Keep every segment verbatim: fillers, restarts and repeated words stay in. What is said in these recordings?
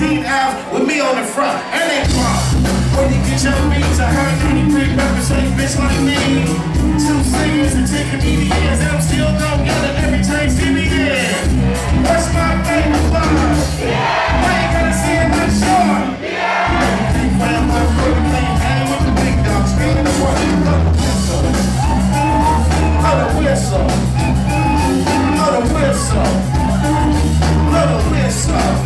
sixteenth Ave with me on the front, and they come. Where you get your beats? I heard ninety-three represent bitch like me. Two singers and ten comedians, and I'm still gon' get it every time see me there. What's my favorite bar? I ain't gonna see it like short. Can't find my foot, can't hang with the big dogs. Scream the word, blow the whistle. Blow the whistle. Blow the whistle. Blow the whistle.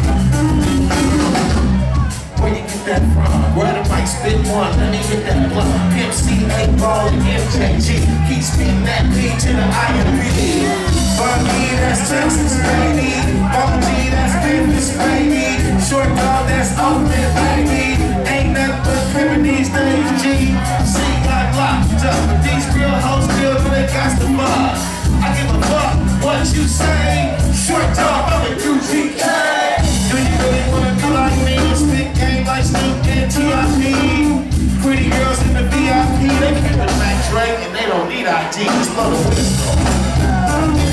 Where you get that from? Where the mic spit one, let me get that blunt. Pimp C, eight ball, and M J G. Keep spitting that P to the I and B. Bungie, that's Texas, baby. Bungie, that's Memphis, baby. Short dog, that's Oakland, baby. Ain't nothing but crimin' these days, G. C got locked up, but these real hoes still know they got the fuck. I give a fuck what you say. Short dog, I'm a U G K. Do you really wanna do like me? Spit game like Snoop and T I P. Pretty girls in the V I P, they came with Mac Drake and they don't need I D. Just blow the whistle.